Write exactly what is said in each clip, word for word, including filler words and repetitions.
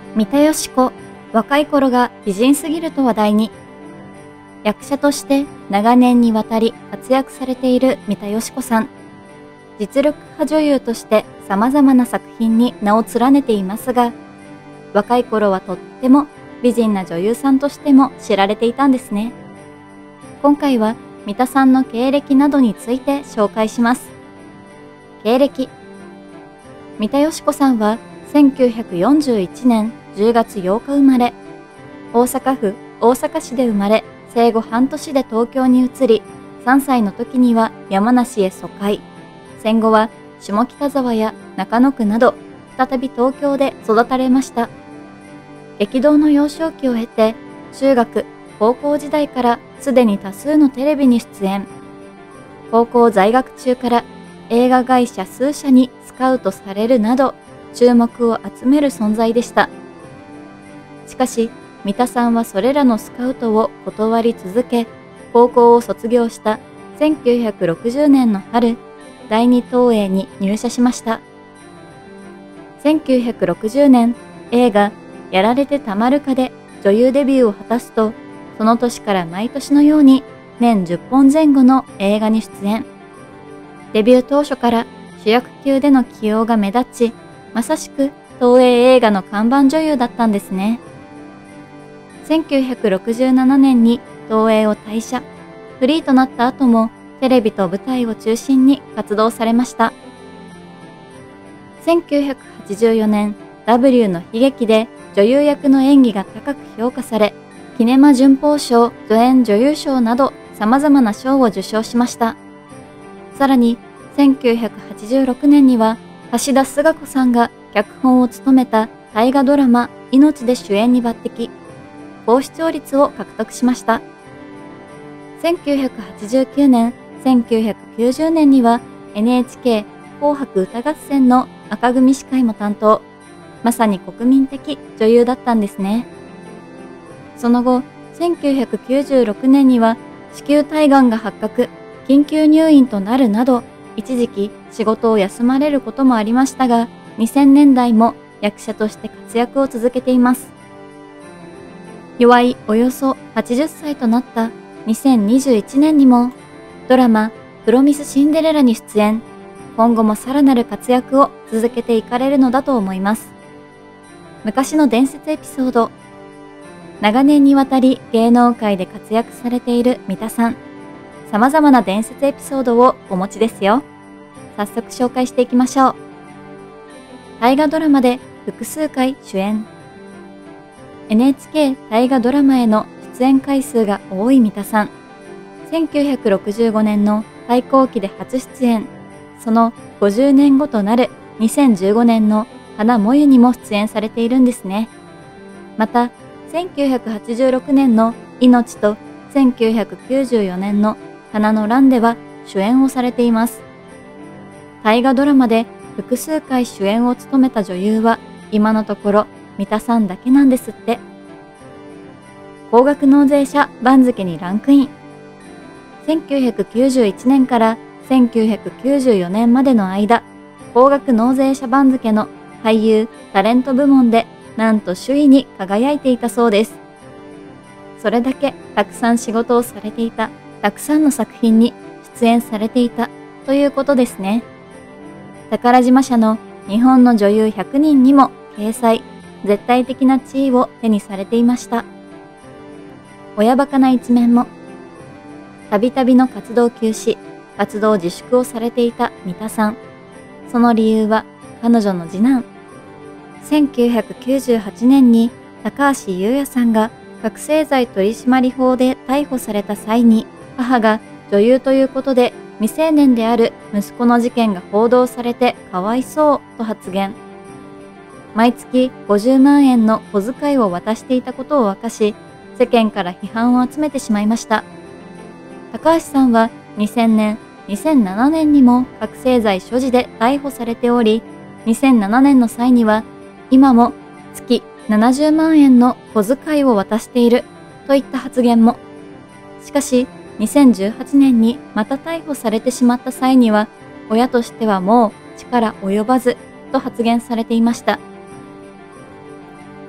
三田佳子、若い頃が美人すぎると話題に。役者として長年にわたり活躍されている三田佳子さん。実力派女優として様々な作品に名を連ねていますが、若い頃はとっても美人な女優さんとしても知られていたんですね。今回は三田さんの経歴などについて紹介します。経歴。三田佳子さんはせんきゅうひゃくよんじゅういちねんじゅうがつようか生まれ、大阪府大阪市で生まれ、生後半年で東京に移り、さんさいの時には山梨へ疎開。戦後は下北沢や中野区など、再び東京で育たれました。激動の幼少期を経て、中学、高校時代からすでに多数のテレビに出演。高校在学中から映画会社数社にスカウトされるなど、注目を集める存在でした。しかし、三田さんはそれらのスカウトを断り続け、高校を卒業したせんきゅうひゃくろくじゅうねんの春、第二東映に入社しました。せんきゅうひゃくろくじゅうねん、映画やられてたまるかで女優デビューを果たすと、その年から毎年のように年じゅっぽんぜん後の映画に出演。デビュー当初から主役級での起用が目立ち、まさしく東映映画の看板女優だったんですね。せんきゅうひゃくろくじゅうななねんに東映を退社、フリーとなった後もテレビと舞台を中心に活動されました。せんきゅうひゃくはちじゅうよねん、ダブリュー の悲劇で女優役の演技が高く評価され、キネマ旬報賞助演女優賞など様々な賞を受賞しました。さらに、せんきゅうひゃくはちじゅうろくねんには、橋田壽賀子さんが脚本を務めた大河ドラマ「いのち」で主演に抜擢、高視聴率を獲得しました。せんきゅうひゃくはちじゅうきゅうねん、せんきゅうひゃくきゅうじゅうねんには エヌエイチケー 紅白歌合戦の紅組司会も担当。まさに国民的女優だったんですね。その後、せんきゅうひゃくきゅうじゅうろくねんには子宮体がんが発覚、緊急入院となるなど、一時期仕事を休まれることもありましたが、にせんねんだいも役者として活躍を続けています。弱いおよそはちじゅっさいとなったにせんにじゅういちねんにもドラマプロミスシンデレラに出演。今後もさらなる活躍を続けていかれるのだと思います。昔の伝説エピソード。長年にわたり芸能界で活躍されている三田さん。様々な伝説エピソードをお持ちですよ。早速紹介していきましょう。大河ドラマで複数回主演。エヌエイチケー 大河ドラマへの出演回数が多い三田さん。せんきゅうひゃくろくじゅうごねんの開校期で初出演。そのごじゅうねんごとなるにせんじゅうごねんの花もゆにも出演されているんですね。また、せんきゅうひゃくはちじゅうろくねんのいのちとせんきゅうひゃくきゅうじゅうよねんの花の乱では主演をされています。大河ドラマで複数回主演を務めた女優は今のところ三田さんだけなんですって。高額納税者番付にランクイン。せんきゅうひゃくきゅうじゅういちねんからせんきゅうひゃくきゅうじゅうよねんまでの間、高額納税者番付の俳優・タレント部門でなんと首位に輝いていたそうです。それだけたくさん仕事をされていた、たくさんの作品に出演されていたということですね。宝島社の日本の女優ひゃくにんにも掲載、絶対的な地位を手にされていました。親バカな一面も。たびたびの活動休止、活動自粛をされていた三田さん。その理由は彼女の次男。せんきゅうひゃくきゅうじゅうはちねんに高橋優也さんが覚醒剤取締法で逮捕された際に、母が女優ということで未成年である息子の事件が報道されてかわいそうと発言。毎月ごじゅうまんえんの小遣いを渡していたことを明かし、世間から批判を集めてしまいました。高橋さんはにせんねん、にせんななねんにも覚醒剤所持で逮捕されており、にせんななねんの際には、今も月ななじゅうまんえんの小遣いを渡しているといった発言も。しかし、にせんじゅうはちねんにまた逮捕されてしまった際には、親としてはもう力及ばずと発言されていました。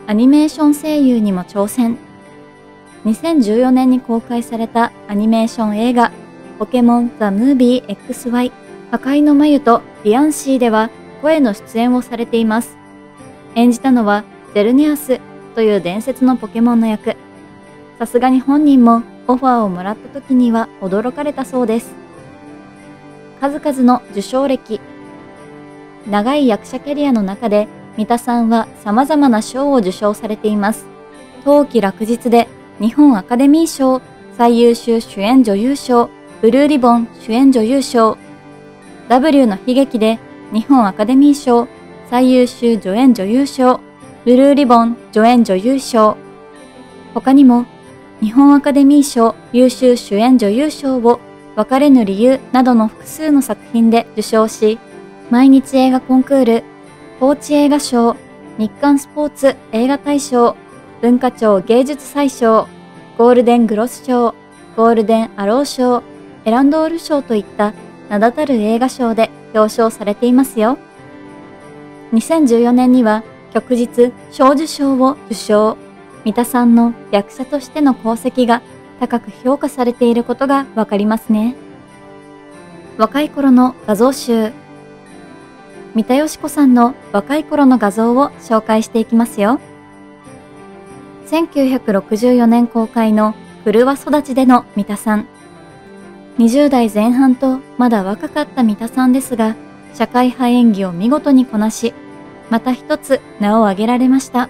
アニメーション声優にも挑戦。にせんじゅうよねんに公開されたアニメーション映画、ポケモンザ・ムービー エックスワイ、破壊の眉とディアンシーでは声の出演をされています。演じたのはゼルネアスという伝説のポケモンの役。さすがに本人もオファーをもらった時には驚かれたそうです。数々の受賞歴。長い役者キャリアの中で三田さんは様々な賞を受賞されています。冬季落日で日本アカデミー賞最優秀主演女優賞、ブルーリボン主演女優賞、W の悲劇で日本アカデミー賞最優秀助演女優賞、ブルーリボン助演女優賞、他にも日本アカデミー賞優秀主演女優賞を別れぬ理由などの複数の作品で受賞し、毎日映画コンクール、報知映画賞、日刊スポーツ映画大賞、文化庁芸術祭賞、ゴールデングロス賞、ゴールデンアロー賞、エランドール賞といった名だたる映画賞で表彰されていますよ。にせんじゅうよねんには旭日小綬賞を受賞。三田さんの役者としての功績が高く評価されていることがわかりますね。若い頃の画像集。三田佳子さんの若い頃の画像を紹介していきますよ。せんきゅうひゃくろくじゅうよねん公開の車育ちでの三田さん。にじゅうだいぜん半とまだ若かった三田さんですが、社会派演技を見事にこなし、また一つ名を挙げられました。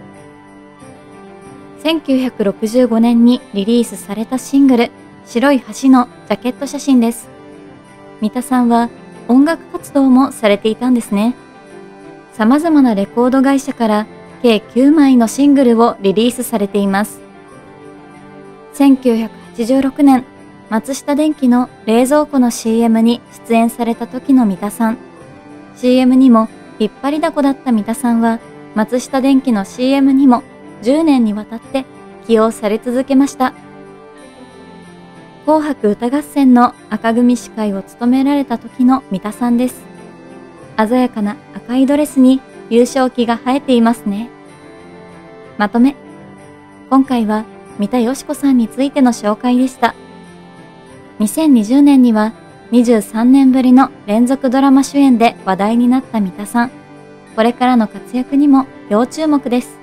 せんきゅうひゃくろくじゅうごねんにリリースされたシングル、白い橋のジャケット写真です。三田さんは音楽活動もされていたんですね。様々なレコード会社から計きゅうまいのシングルをリリースされています。せんきゅうひゃくはちじゅうろくねん、松下電器の冷蔵庫の シーエム に出演された時の三田さん。シーエム にも引っ張りだこだった三田さんは、松下電器の シーエム にもじゅうねんにわたって起用され続けました。紅白歌合戦の紅組司会を務められた時の三田さんです。鮮やかな赤いドレスに優勝旗が映えていますね。まとめ。今回は三田佳子さんについての紹介でした。にせんにじゅうねんにはにじゅうさんねんぶりの連続ドラマ主演で話題になった三田さん。これからの活躍にも要注目です。